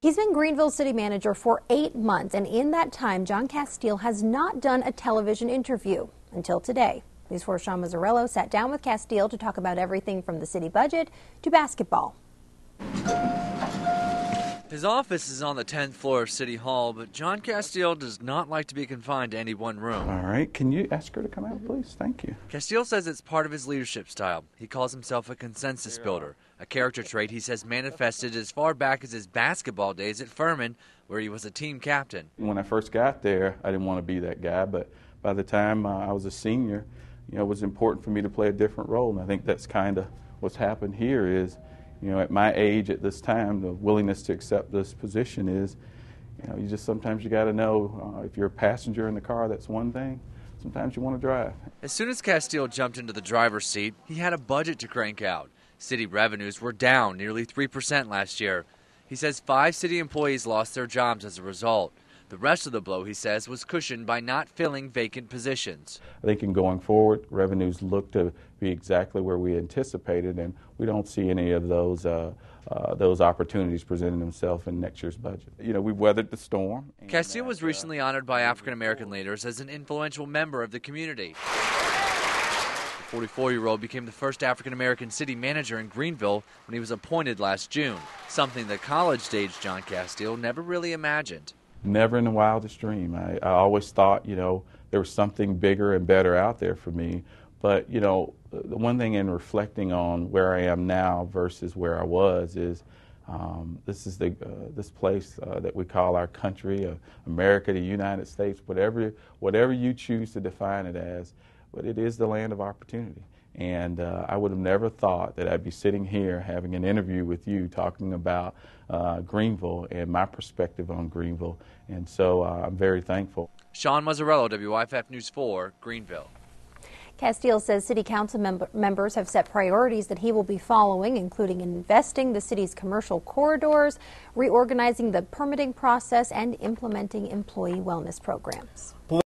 He's been Greenville city manager for 8 months, and in that time, John Castile has not done a television interview until today. News 4's Sean Mazzarello sat down with Castile to talk about everything from the city budget to basketball. His office is on the 10th floor of City Hall, but John Castile does not like to be confined to any one room. All right, can you ask her to come out, please? Thank you. Castile says it's part of his leadership style. He calls himself a consensus builder, a character trait he says manifested as far back as his basketball days at Furman, where he was a team captain. When I first got there, I didn't want to be that guy, but by the time I was a senior, it was important for me to play a different role, and I think that's kind of what's happened here is, at my age at this time, the willingness to accept this position is, you just sometimes you got to know if you're a passenger in the car, that's one thing. Sometimes you want to drive. As soon as Castile jumped into the driver's seat, he had a budget to crank out. City revenues were down nearly 3% last year. He says 5 city employees lost their jobs as a result. The rest of the blow, he says, was cushioned by not filling vacant positions. I think in going forward, revenues look to be exactly where we anticipated, and we don't see any of those opportunities presenting themselves in next year's budget. We've weathered the storm. Castile was recently honored by African-American leaders as an influential member of the community. The 44-year-old became the first African-American city manager in Greenville when he was appointed last June, something the college-age John Castile never really imagined. Never in the wildest dream. I always thought, there was something bigger and better out there for me. But, the one thing in reflecting on where I am now versus where I was is this is this place that we call our country, America, the United States, whatever you choose to define it as, but it is the land of opportunity. And I would have never thought that I'd be sitting here having an interview with you talking about Greenville and my perspective on Greenville. And so I'm very thankful. Sean Mazzarello, WYFF News 4, Greenville. Castile says city council members have set priorities that he will be following, including investing the city's commercial corridors, reorganizing the permitting process, and implementing employee wellness programs.